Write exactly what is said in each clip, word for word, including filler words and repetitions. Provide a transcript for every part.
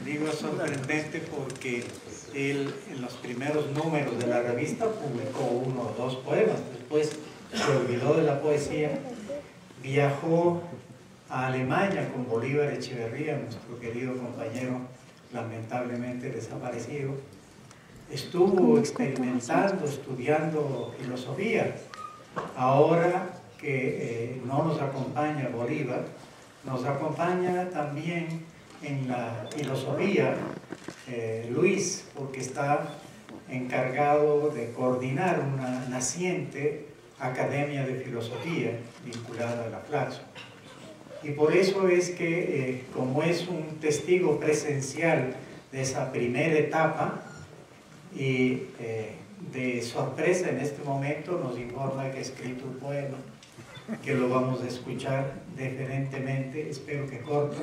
Digo sorprendente porque él en los primeros números de la revista publicó uno o dos poemas, después se olvidó de la poesía, viajó a Alemania con Bolívar Echeverría, nuestro querido compañero lamentablemente desaparecido, estuvo experimentando, estudiando filosofía. Ahora que eh, no nos acompaña Bolívar, nos acompaña también en la filosofía eh, Luis, porque está encargado de coordinar una naciente academia de filosofía vinculada a la Flaxo. Y por eso es que, eh, como es un testigo presencial de esa primera etapa, y eh, de sorpresa en este momento nos informa que ha escrito un poema, que lo vamos a escuchar deferentemente, espero que corto.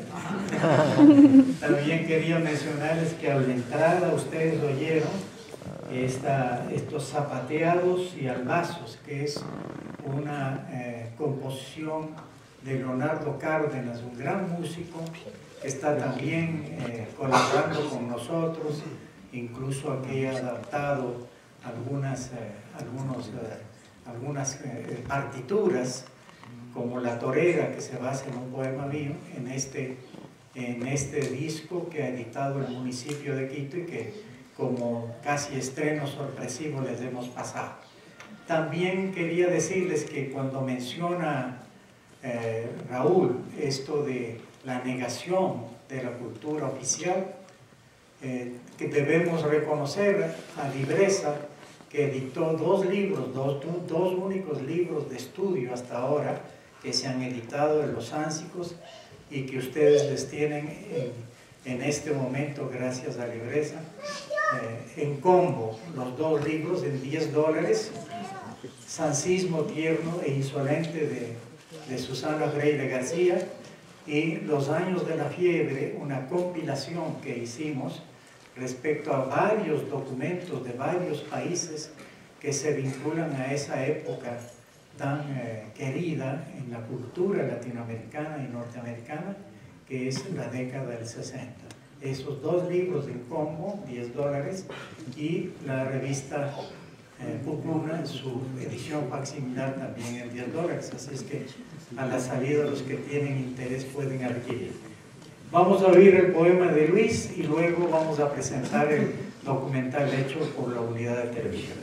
También quería mencionarles que al entrar ustedes oyeron esta, estos zapateados y albazos, que es una eh, composición de Leonardo Cárdenas, un gran músico que está también eh, colaborando con nosotros, incluso aquí ha adaptado algunas, eh, algunos, eh, algunas eh, partituras, como La Torera, que se basa en un poema mío, en este, en este disco que ha editado el municipio de Quito y que como casi estreno sorpresivo les hemos pasado. También quería decirles que cuando menciona eh, Raúl esto de la negación de la cultura oficial, eh, que debemos reconocer a Libreza, que editó dos libros, dos, dos únicos libros de estudio hasta ahora que se han editado en los Ánsicos y que ustedes les tienen en, en este momento, gracias a Libreza, eh, en combo, los dos libros en diez dólares, Sancismo tierno e insolente de, de Susana Freire García, y Los años de la fiebre, una compilación que hicimos respecto a varios documentos de varios países que se vinculan a esa época tan eh, querida en la cultura latinoamericana y norteamericana, que es la década del sesenta. Esos dos libros en combo, diez dólares, y la revista eh, Pupuna, en su edición facsimilar, también en diez dólares. Así es que a la salida los que tienen interés pueden adquirir. Vamos a oír el poema de Luis y luego vamos a presentar el documental hecho por la unidad de televisión.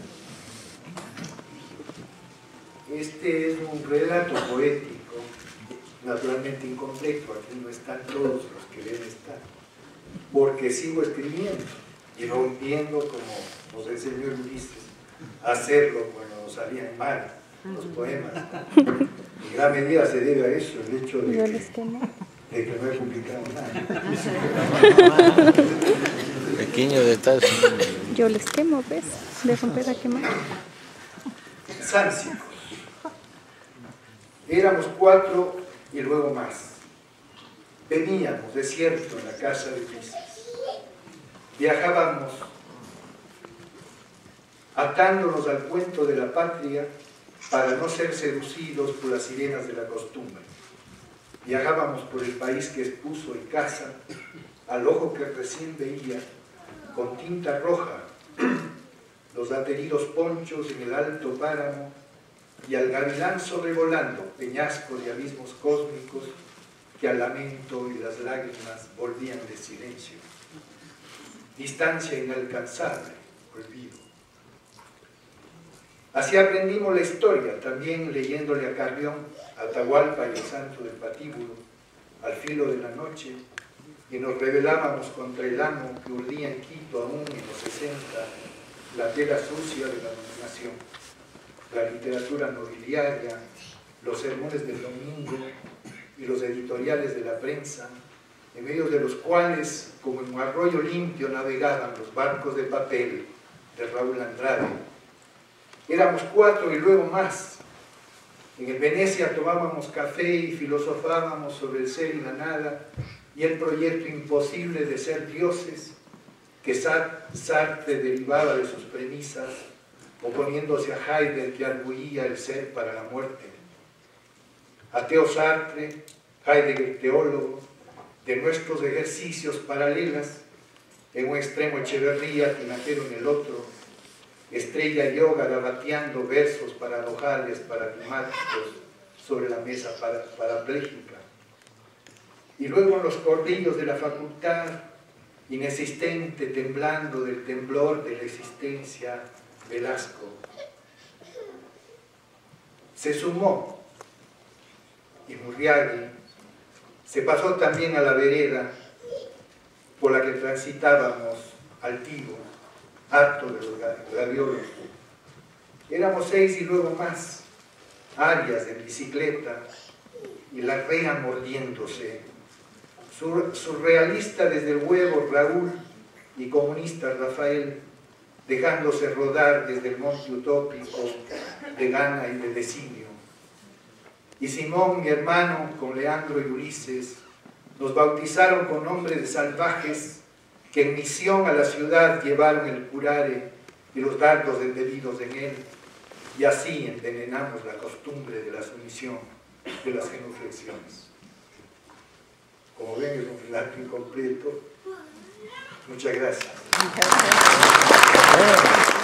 Este es un relato poético, naturalmente incompleto, aquí no están todos los que deben estar, porque sigo escribiendo y rompiendo, como nos enseñó Ulises, a hacerlo cuando nos salían mal los poemas. En gran medida se debe a eso, el hecho de que, de que no he publicado nada. Pequeño detalle. Yo les quemo, ¿ves? De romper a quemar. Sánsicos. Éramos cuatro y luego más. Veníamos de cierto en la casa de Ulises. Viajábamos atándonos al cuento de la patria para no ser seducidos por las sirenas de la costumbre. Viajábamos por el país que expuso en casa al ojo que recién veía con tinta roja los ateridos ponchos en el alto páramo y al gavilán sobrevolando peñascos y abismos cósmicos que al lamento y las lágrimas volvían de silencio. Distancia inalcanzable, olvido. Así aprendimos la historia, también leyéndole a Carrión, a Atahualpa y el santo del patíbulo, al filo de la noche, y nos rebelábamos contra el amo que urdía en Quito aún en los sesenta la tela sucia de la dominación, la literatura nobiliaria, los sermones del domingo y los editoriales de la prensa, en medio de los cuales, como en un arroyo limpio, navegaban los barcos de papel de Raúl Andrade. Éramos cuatro y luego más. En el Venecia tomábamos café y filosofábamos sobre el ser y la nada y el proyecto imposible de ser dioses que Sartre derivaba de sus premisas, oponiéndose a Heidegger que arguía el ser para la muerte. Ateo Sartre, Heidegger teólogo, de nuestros ejercicios paralelas, en un extremo Echeverría, Tinajero en el otro, Estrella y Yoga rabateando versos paradojales, paradigmáticos sobre la mesa para, parapléjica. Y luego en los corrillos de la facultad, inexistente, temblando del temblor de la existencia, Velasco. Se sumó y Murriagui se pasó también a la vereda por la que transitábamos altivo, harto de los graviolos. Éramos seis y luego más, Arias en bicicleta y la rea mordiéndose, Sur, surrealista desde el huevo Raúl y comunista Rafael, dejándose rodar desde el monte utópico de Ghana y de Decinio. Y Simón, mi hermano, con Leandro y Ulises, nos bautizaron con nombres de salvajes que en misión a la ciudad llevaron el curare y los dardos embebidos en él, y así envenenamos la costumbre de la sumisión de las genuflexiones. Como ven, es un relato incompleto. Muchas gracias.